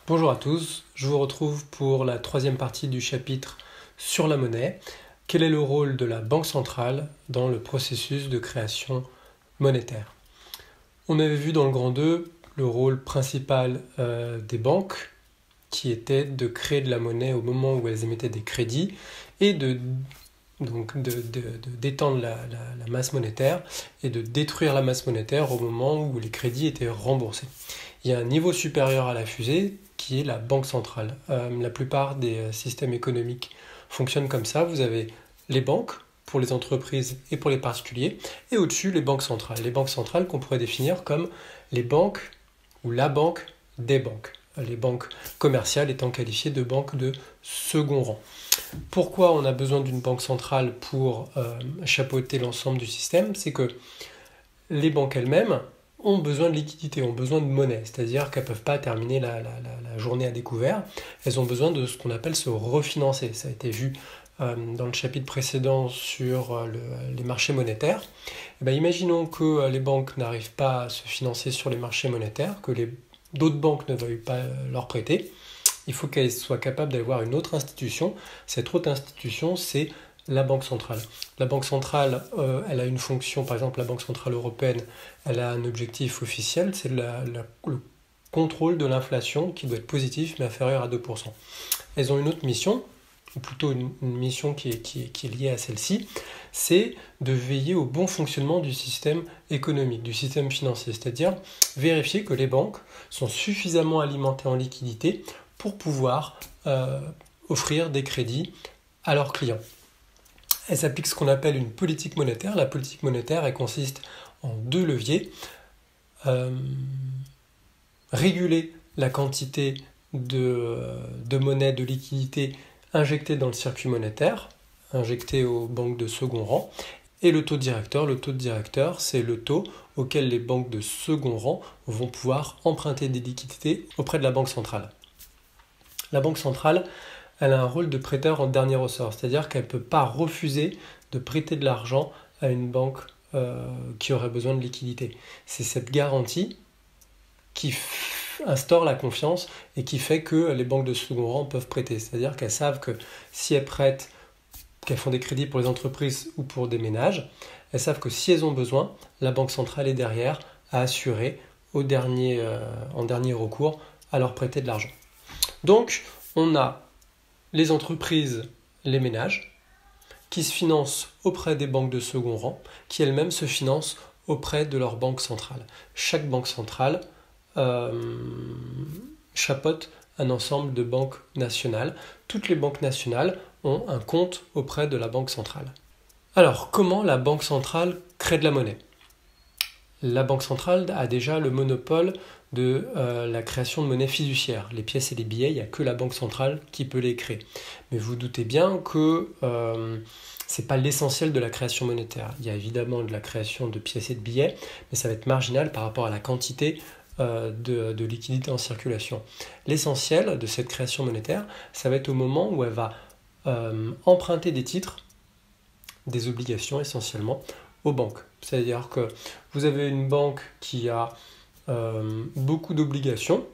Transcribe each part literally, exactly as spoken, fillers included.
Bonjour à tous, je vous retrouve pour la troisième partie du chapitre sur la monnaie. Quel est le rôle de la Banque centrale dans le processus de création monétaire? On avait vu dans le grand deux le rôle principal euh, des banques qui était de créer de la monnaie au moment où elles émettaient des crédits et de, donc de, de, de d'étendre la, la, la masse monétaire et de détruire la masse monétaire au moment où les crédits étaient remboursés. Il y a un niveau supérieur à la fusée qui est la banque centrale. Euh, la plupart des systèmes économiques fonctionnent comme ça. Vous avez les banques pour les entreprises et pour les particuliers, et au-dessus les banques centrales. Les banques centrales qu'on pourrait définir comme les banques ou la banque des banques. Les banques commerciales étant qualifiées de banques de second rang. Pourquoi on a besoin d'une banque centrale pour euh, chapeauter l'ensemble du système? C'est que les banques elles-mêmes ont besoin de liquidité, ont besoin de monnaie, c'est-à-dire qu'elles ne peuvent pas terminer la, la, la, la journée à découvert, elles ont besoin de ce qu'on appelle se refinancer. Ça a été vu euh, dans le chapitre précédent sur euh, le, les marchés monétaires. Et bien, imaginons que euh, les banques n'arrivent pas à se financer sur les marchés monétaires, que les, d'autres banques ne veuillent pas euh, leur prêter. Il faut qu'elles soient capables d'avoir une autre institution. Cette autre institution, c'est la Banque centrale. La Banque centrale, euh, elle a une fonction, par exemple la Banque centrale européenne, elle a un objectif officiel, c'est la, la, le contrôle de l'inflation qui doit être positif mais inférieur à deux pour cent. Elles ont une autre mission, ou plutôt une, une mission qui est, qui, est, qui est liée à celle-ci, c'est de veiller au bon fonctionnement du système économique, du système financier, c'est-à-dire vérifier que les banques sont suffisamment alimentées en liquidité pour pouvoir euh, offrir des crédits à leurs clients. Elle s'applique ce qu'on appelle une politique monétaire. La politique monétaire, elle consiste en deux leviers. Euh, réguler la quantité de, de monnaie, de liquidité injectée dans le circuit monétaire, injectée aux banques de second rang, et le taux directeur. Le taux directeur, c'est le taux auquel les banques de second rang vont pouvoir emprunter des liquidités auprès de la Banque centrale. La Banque centrale, elle a un rôle de prêteur en dernier ressort, c'est-à-dire qu'elle ne peut pas refuser de prêter de l'argent à une banque euh, qui aurait besoin de liquidité. C'est cette garantie qui f- instaure la confiance et qui fait que les banques de second rang peuvent prêter. C'est-à-dire qu'elles savent que si elles prêtent, qu'elles font des crédits pour les entreprises ou pour des ménages, elles savent que si elles ont besoin, la Banque centrale est derrière à assurer au dernier, euh, en dernier recours à leur prêter de l'argent. Donc, on a les entreprises, les ménages, qui se financent auprès des banques de second rang, qui elles-mêmes se financent auprès de leur banque centrale. Chaque banque centrale euh, chapeaute un ensemble de banques nationales. Toutes les banques nationales ont un compte auprès de la banque centrale. Alors, comment la banque centrale crée de la monnaie? La Banque centrale a déjà le monopole de euh, la création de monnaie fiduciaire. Les pièces et les billets, il n'y a que la Banque centrale qui peut les créer. Mais vous doutez bien que euh, ce n'est pas l'essentiel de la création monétaire. Il y a évidemment de la création de pièces et de billets, mais ça va être marginal par rapport à la quantité euh, de, de liquidité en circulation. L'essentiel de cette création monétaire, ça va être au moment où elle va euh, emprunter des titres, des obligations essentiellement, aux banques. C'est-à-dire que vous avez une banque qui a euh, beaucoup d'obligations,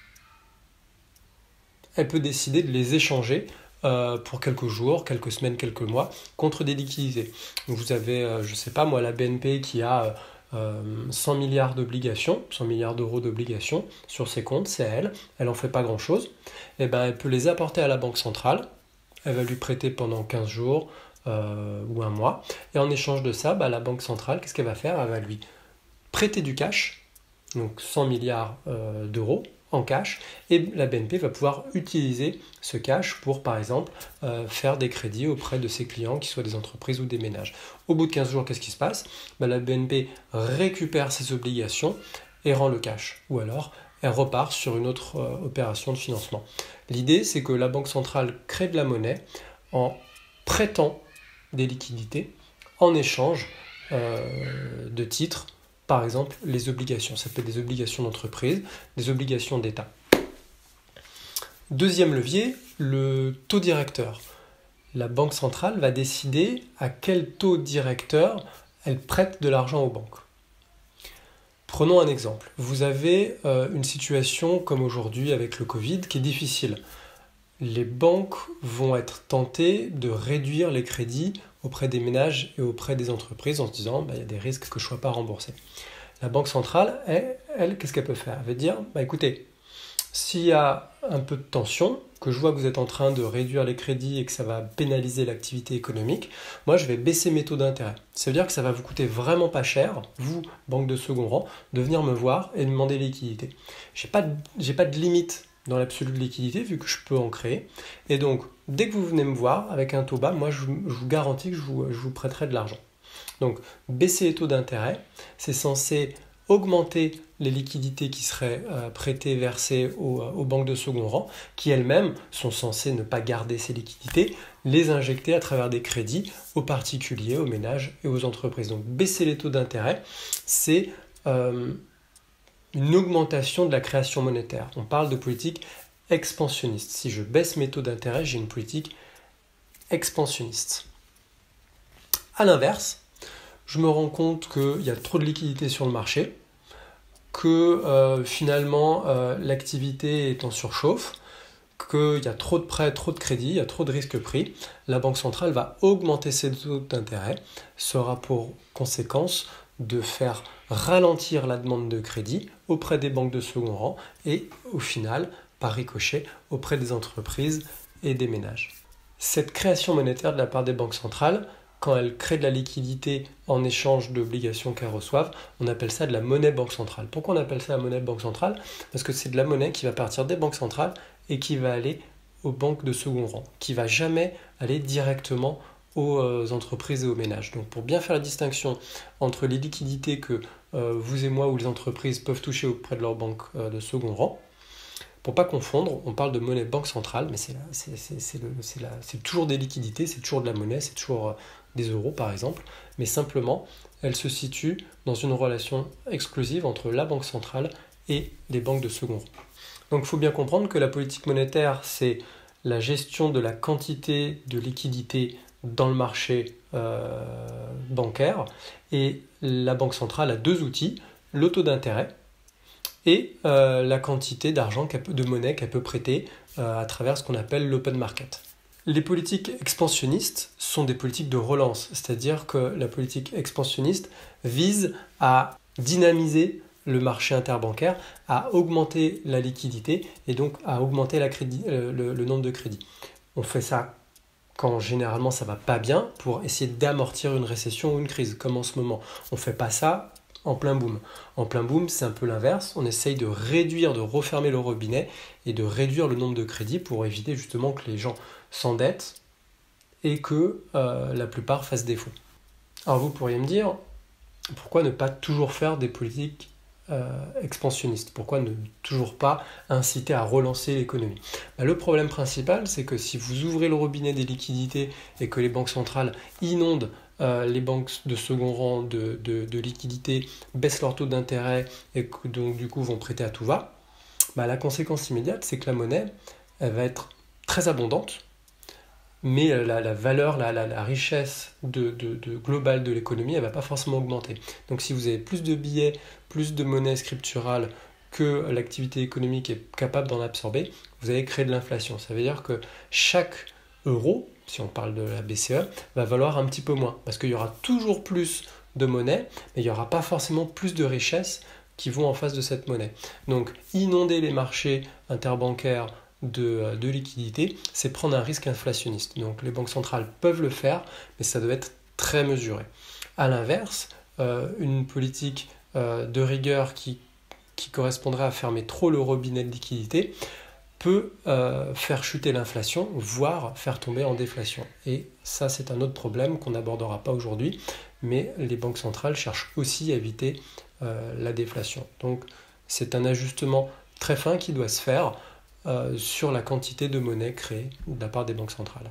elle peut décider de les échanger euh, pour quelques jours, quelques semaines, quelques mois, contre des liquidités. Donc vous avez, euh, je ne sais pas moi, la B N P qui a euh, cent milliards d'obligations, cent milliards d'euros d'obligations sur ses comptes, c'est elle, elle n'en fait pas grand-chose, et ben elle peut les apporter à la Banque centrale, elle va lui prêter pendant quinze jours, Euh, ou un mois, et en échange de ça, bah, la Banque centrale, qu'est-ce qu'elle va faire? Elle va lui prêter du cash, donc cent milliards euh, d'euros en cash, et la B N P va pouvoir utiliser ce cash pour, par exemple, euh, faire des crédits auprès de ses clients, qu'ils soient des entreprises ou des ménages. Au bout de quinze jours, qu'est-ce qui se passe? Bah, la B N P récupère ses obligations et rend le cash, ou alors elle repart sur une autre euh, opération de financement. L'idée, c'est que la Banque centrale crée de la monnaie en prêtant des liquidités en échange euh, de titres, par exemple les obligations. Ça peut être des obligations d'entreprise, des obligations d'État. Deuxième levier, le taux directeur. La Banque centrale va décider à quel taux directeur elle prête de l'argent aux banques. Prenons un exemple. Vous avez euh, une situation comme aujourd'hui avec le Covid qui est difficile. Les banques vont être tentées de réduire les crédits auprès des ménages et auprès des entreprises en se disant bah, il y a des risques que je ne sois pas remboursé. La Banque centrale, elle, elle qu'est-ce qu'elle peut faire? Elle va dire bah, écoutez, s'il y a un peu de tension, que je vois que vous êtes en train de réduire les crédits et que ça va pénaliser l'activité économique, moi je vais baisser mes taux d'intérêt. Ça veut dire que ça va vous coûter vraiment pas cher, vous, banque de second rang, de venir me voir et de demander les liquidités. Je n'ai pas, j'ai pas de limite dans l'absolu de liquidité vu que je peux en créer. Et donc, dès que vous venez me voir avec un taux bas, moi je, je vous garantis que je vous, je vous prêterai de l'argent. Donc, baisser les taux d'intérêt, c'est censé augmenter les liquidités qui seraient euh, prêtées, versées aux, aux banques de second rang, qui elles-mêmes sont censées ne pas garder ces liquidités, les injecter à travers des crédits aux particuliers, aux ménages et aux entreprises. Donc baisser les taux d'intérêt, c'est euh, une augmentation de la création monétaire. On parle de politique expansionniste. Si je baisse mes taux d'intérêt, j'ai une politique expansionniste. A l'inverse, je me rends compte qu'il y a trop de liquidités sur le marché, que euh, finalement euh, l'activité est en surchauffe, qu'il y a trop de prêts, trop de crédits, il y a trop de risques pris. La Banque centrale va augmenter ses taux d'intérêt. Ça aura pour conséquence de faire ralentir la demande de crédit auprès des banques de second rang et au final, par ricochet, auprès des entreprises et des ménages. Cette création monétaire de la part des banques centrales, quand elles créent de la liquidité en échange d'obligations qu'elles reçoivent, on appelle ça de la monnaie banque centrale. Pourquoi on appelle ça la monnaie banque centrale? Parce que c'est de la monnaie qui va partir des banques centrales et qui va aller aux banques de second rang, qui ne va jamais aller directement aux entreprises et aux ménages. Donc pour bien faire la distinction entre les liquidités que euh, vous et moi ou les entreprises peuvent toucher auprès de leur banque euh, de second rang, pour ne pas confondre, on parle de monnaie banque centrale, mais c'est, la, c'est, c'est, c'est, le, c'est, la, c'est toujours des liquidités, c'est toujours de la monnaie, c'est toujours euh, des euros par exemple, mais simplement, elle se situe dans une relation exclusive entre la banque centrale et les banques de second rang. Donc il faut bien comprendre que la politique monétaire, c'est la gestion de la quantité de liquidité dans le marché euh, bancaire, et la banque centrale a deux outils, le taux d'intérêt, et euh, la quantité d'argent, de monnaie qu'elle peut prêter euh, à travers ce qu'on appelle l'open market. Les politiques expansionnistes sont des politiques de relance, c'est-à-dire que la politique expansionniste vise à dynamiser le marché interbancaire, à augmenter la liquidité et donc à augmenter la crédit, euh, le, le nombre de crédits. On fait ça quand généralement ça ne va pas bien pour essayer d'amortir une récession ou une crise, comme en ce moment. On ne fait pas ça en plein boom. En plein boom, c'est un peu l'inverse. On essaye de réduire, de refermer le robinet et de réduire le nombre de crédits pour éviter justement que les gens s'endettent et que euh, la plupart fassent défaut. Alors vous pourriez me dire, pourquoi ne pas toujours faire des politiques euh, expansionnistes? Pourquoi ne toujours pas inciter à relancer l'économie? Ben, le problème principal, c'est que si vous ouvrez le robinet des liquidités et que les banques centrales inondent Euh, les banques de second rang de, de, de liquidité, baissent leur taux d'intérêt et que donc du coup vont prêter à tout va, bah, la conséquence immédiate, c'est que la monnaie, elle va être très abondante, mais la, la valeur, la, la, la richesse de, de, de globale de l'économie, elle ne va pas forcément augmenter. Donc si vous avez plus de billets, plus de monnaie scripturale que l'activité économique est capable d'en absorber, vous allez créer de l'inflation. Ça veut dire que chaque euro, si on parle de la B C E, va valoir un petit peu moins, parce qu'il y aura toujours plus de monnaie, mais il n'y aura pas forcément plus de richesses qui vont en face de cette monnaie. Donc inonder les marchés interbancaires de, de liquidités, c'est prendre un risque inflationniste. Donc les banques centrales peuvent le faire, mais ça doit être très mesuré. A l'inverse, euh, une politique euh, de rigueur qui, qui correspondrait à fermer trop le robinet de liquidité peut euh, faire chuter l'inflation, voire faire tomber en déflation. Et ça, c'est un autre problème qu'on n'abordera pas aujourd'hui, mais les banques centrales cherchent aussi à éviter euh, la déflation. Donc, c'est un ajustement très fin qui doit se faire euh, sur la quantité de monnaie créée de la part des banques centrales.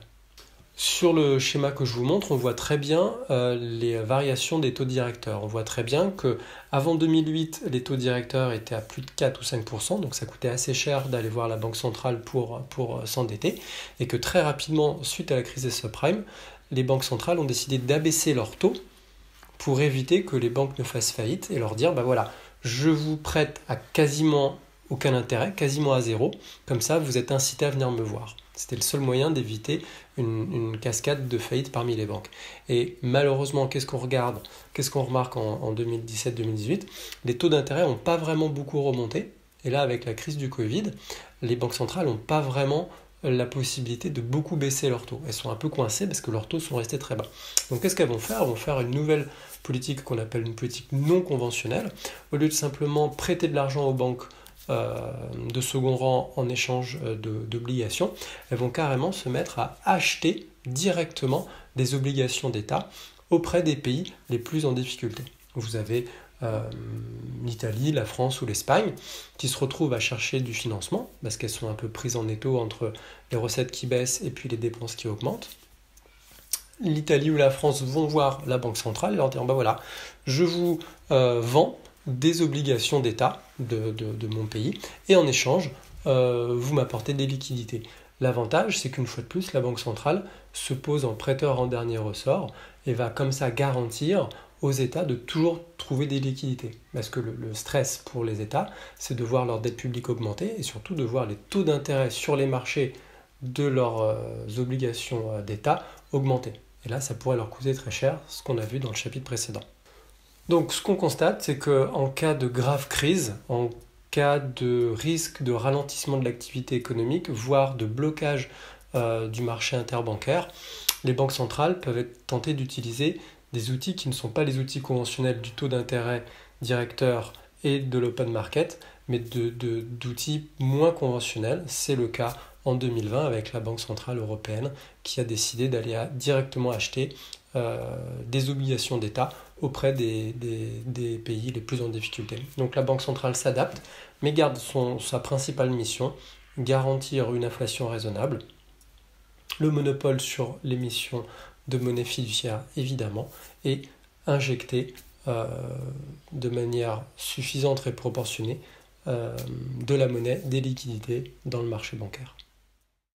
Sur le schéma que je vous montre, on voit très bien euh, les variations des taux directeurs. On voit très bien qu'avant deux mille huit, les taux directeurs étaient à plus de quatre ou cinq pour cent, donc ça coûtait assez cher d'aller voir la banque centrale pour, pour s'endetter, et que très rapidement, suite à la crise des subprimes, les banques centrales ont décidé d'abaisser leurs taux pour éviter que les banques ne fassent faillite et leur dire, ben voilà, je vous prête à quasiment aucun intérêt, quasiment à zéro, comme ça vous êtes incité à venir me voir. C'était le seul moyen d'éviter une, une cascade de faillite parmi les banques. Et malheureusement, qu'est-ce qu'on regarde, qu'est-ce qu'on remarque en, en deux mille dix-sept deux mille dix-huit? Les taux d'intérêt n'ont pas vraiment beaucoup remonté. Et là, avec la crise du Covid, les banques centrales n'ont pas vraiment la possibilité de beaucoup baisser leurs taux. Elles sont un peu coincées parce que leurs taux sont restés très bas. Donc qu'est-ce qu'elles vont faire? Elles vont faire une nouvelle politique qu'on appelle une politique non conventionnelle. Au lieu de simplement prêter de l'argent aux banques euh, de second rang en échange d'obligations, elles vont carrément se mettre à acheter directement des obligations d'État auprès des pays les plus en difficulté. Vous avez Euh, l'Italie, la France ou l'Espagne, qui se retrouvent à chercher du financement, parce qu'elles sont un peu prises en étau entre les recettes qui baissent et puis les dépenses qui augmentent. L'Italie ou la France vont voir la Banque centrale et leur dire, ben voilà, je vous euh, vends des obligations d'État de, de, de mon pays, et en échange, euh, vous m'apportez des liquidités. L'avantage, c'est qu'une fois de plus, la Banque centrale se pose en prêteur en dernier ressort et va comme ça garantir aux États de toujours trouver des liquidités. Parce que le, le stress pour les États, c'est de voir leur dette publique augmenter et surtout de voir les taux d'intérêt sur les marchés de leurs euh, obligations euh, d'État augmenter. Et là, ça pourrait leur coûter très cher, ce qu'on a vu dans le chapitre précédent. Donc, ce qu'on constate, c'est qu'en cas de grave crise, en cas de risque de ralentissement de l'activité économique, voire de blocage euh, du marché interbancaire, les banques centrales peuvent être tentées d'utiliser des outils qui ne sont pas les outils conventionnels du taux d'intérêt directeur et de l'open market, mais de, de, d'outils moins conventionnels. C'est le cas en deux mille vingt avec la Banque centrale européenne qui a décidé d'aller à, directement acheter euh, des obligations d'État auprès des, des, des pays les plus en difficulté. Donc la Banque centrale s'adapte, mais garde son, sa principale mission, garantir une inflation raisonnable, le monopole sur l'émission de monnaie fiduciaire évidemment, et injecter euh, de manière suffisante et proportionnée euh, de la monnaie, des liquidités dans le marché bancaire.